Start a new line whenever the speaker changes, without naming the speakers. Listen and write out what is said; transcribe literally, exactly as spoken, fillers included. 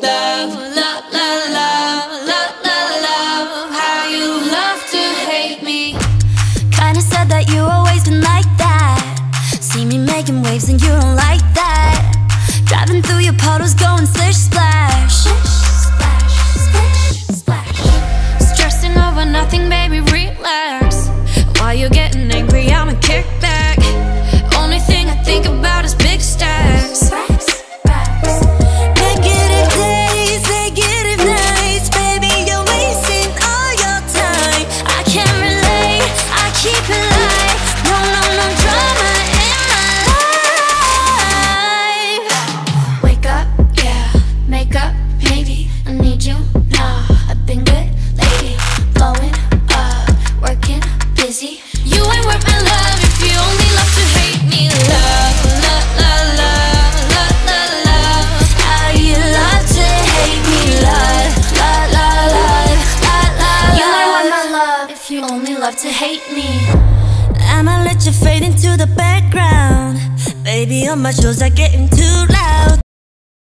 Love, love, love, love, love, love, love, how you love to hate me.
Kinda said that you always been like that. See me making waves and you don't like that. Driving through your puddles going splish splash.
Splash, splash, splash. Stressing over nothing, baby, relax. While you're getting angry, I'ma kick back. Only thing I think about is big stacks.
Negative days, negative nights. Baby, you're wasting all your time. I can't relate, I keep it light. No, no, no drama in my life.
Wake up, yeah, make up, maybe. I need you now. I've been good lately, blowing up, working, busy. You ain't worth my love if you only love to hate me. Love, love, love, love, love, love, love, how you love to hate me. Love, love, love, love, love, love. You ain't worth my love if you only love to hate me.
I'ma let you fade into the background. Baby, on my shows are getting too